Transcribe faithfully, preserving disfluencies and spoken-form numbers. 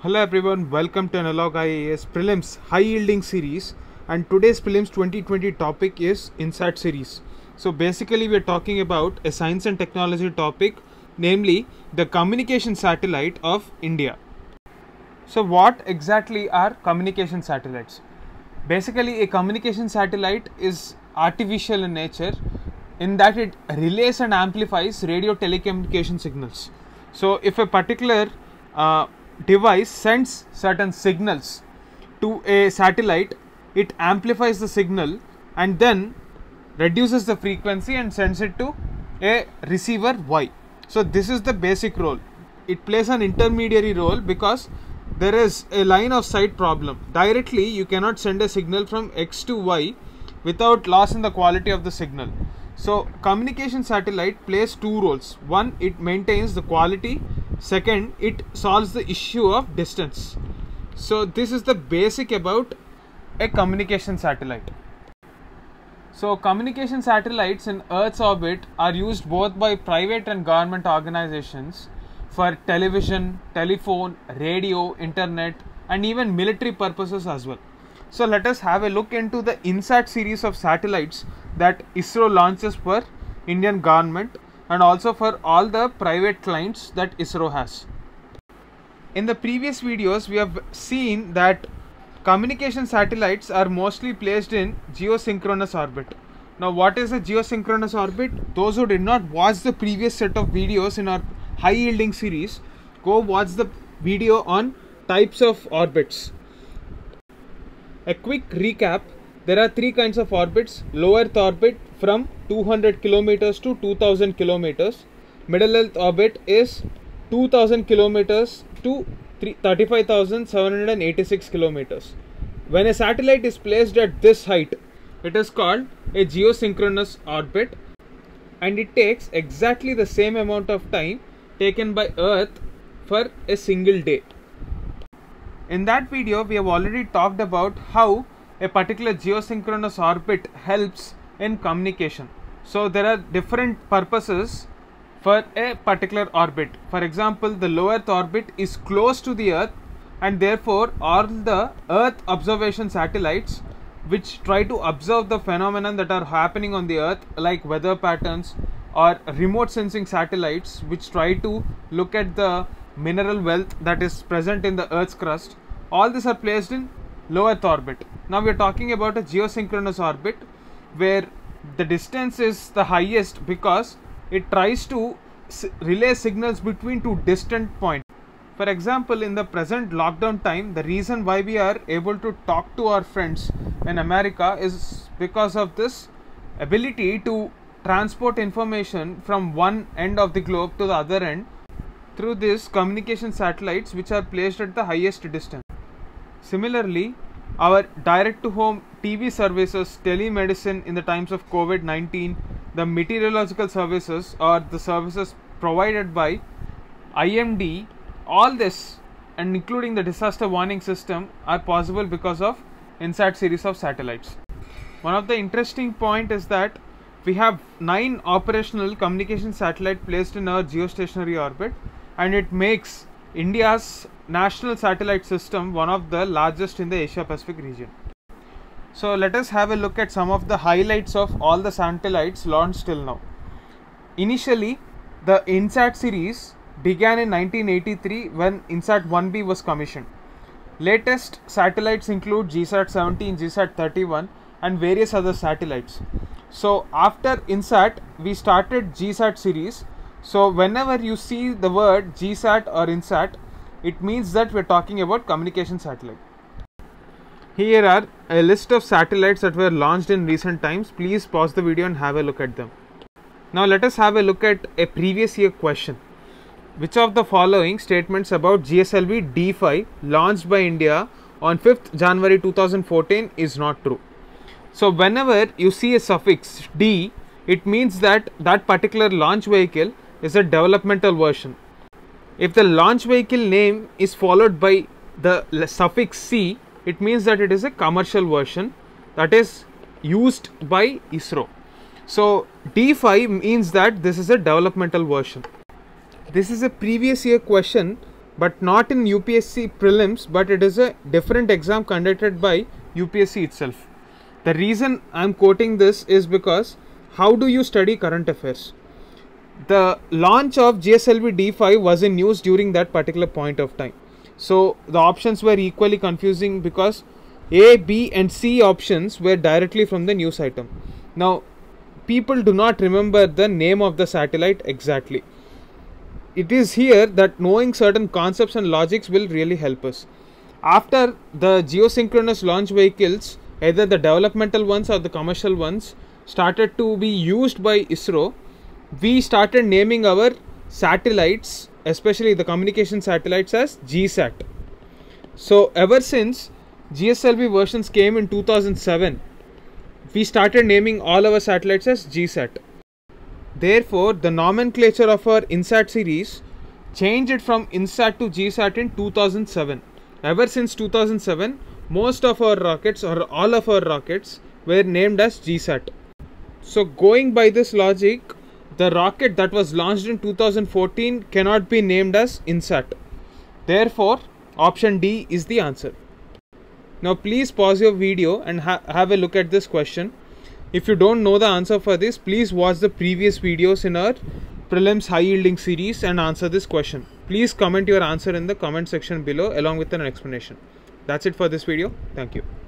Hello everyone, welcome to Analog I A S Prelims High Yielding Series, and today's Prelims twenty twenty topic is INSAT series. So basically we are talking about a science and technology topic, namely the communication satellite of India. So what exactly are communication satellites? Basically a communication satellite is artificial in nature in that it relays and amplifies radio telecommunication signals. So if a particular uh, device sends certain signals to a satellite, it amplifies the signal and then reduces the frequency and sends it to a receiver Y. So this is the basic role. It plays an intermediary role because there is a line of sight problem. Directly you cannot send a signal from X to Y without loss in the quality of the signal. So communication satellite plays two roles. One, it maintains the quality. Second, it solves the issue of distance. So this is the basic about a communication satellite. So communication satellites in Earth's orbit are used both by private and government organizations for television, telephone, radio, internet, and even military purposes as well. So let us have a look into the INSAT series of satellites that ISRO launches for Indian government and also for all the private clients that ISRO has. In the previous videos we have seen that communication satellites are mostly placed in geosynchronous orbit. Now what is a geosynchronous orbit? Those who did not watch the previous set of videos in our high yielding series, go watch the video on types of orbits. A quick recap, there are three kinds of orbits: low Earth orbit from two hundred kilometers to two thousand kilometers, middle Earth orbit is two thousand kilometers to thirty-five thousand seven hundred eighty-six kilometers. When a satellite is placed at this height, it is called a geosynchronous orbit, and it takes exactly the same amount of time taken by Earth for a single day. In that video we have already talked about how a particular geosynchronous orbit helps in communication. So there are different purposes for a particular orbit. For example, the low Earth orbit is close to the Earth, and therefore all the Earth observation satellites which try to observe the phenomena that are happening on the Earth, like weather patterns, or remote sensing satellites which try to look at the mineral wealth that is present in the Earth's crust, all these are placed in low Earth orbit. Now we are talking about a geosynchronous orbit where the distance is the highest because it tries to relay signals between two distant points. For example, in the present lockdown time, the reason why we are able to talk to our friends in America is because of this ability to transport information from one end of the globe to the other end through these communication satellites which are placed at the highest distance. Similarly, our direct to home T V services, telemedicine in the times of COVID nineteen, the meteorological services or the services provided by I M D, all this and including the disaster warning system are possible because of INSAT series of satellites. One of the interesting point is that we have nine operational communication satellites placed in our geostationary orbit, and it makes India's national satellite system one of the largest in the Asia Pacific region. So let us have a look at some of the highlights of all the satellites launched till now. Initially, the INSAT series began in nineteen eighty-three when INSAT one B was commissioned. Latest satellites include GSAT seventeen, GSAT thirty-one and various other satellites. So after INSAT we started GSAT series. So whenever you see the word GSAT or INSAT, it means that we are talking about communication satellite. Here are a list of satellites that were launched in recent times. Please pause the video and have a look at them. Now let us have a look at a previous year question. Which of the following statements about G S L V D five launched by India on fifth January two thousand fourteen is not true? So whenever you see a suffix D, it means that that particular launch vehicle is a developmental version. If the launch vehicle name is followed by the suffix C, it means that it is a commercial version that is used by ISRO. So D five means that this is a developmental version. This is a previous year question but not in U P S C prelims, but it is a different exam conducted by U P S C itself. The reason I'm quoting this is because how do you study current affairs? The launch of G S L V D five was in news during that particular point of time. So the options were equally confusing because A, B and C options were directly from the news item. Now people do not remember the name of the satellite exactly. It is here that knowing certain concepts and logics will really help us. After the geosynchronous launch vehicles, either the developmental ones or the commercial ones, started to be used by ISRO, we started naming our satellites, especially the communication satellites, as G SAT. So ever since G S L V versions came in two thousand seven, we started naming all our satellites as G SAT. Therefore, the nomenclature of our INSAT series changed from INSAT to G SAT in two thousand seven. Ever since two thousand seven, most of our rockets or all of our rockets were named as G SAT. So going by this logic, the rocket that was launched in two thousand fourteen cannot be named as INSAT. Therefore, option D is the answer. Now please pause your video and ha have a look at this question. If you don't know the answer for this, please watch the previous videos in our prelims high yielding series and answer this question. Please comment your answer in the comment section below along with an explanation. That's it for this video. Thank you.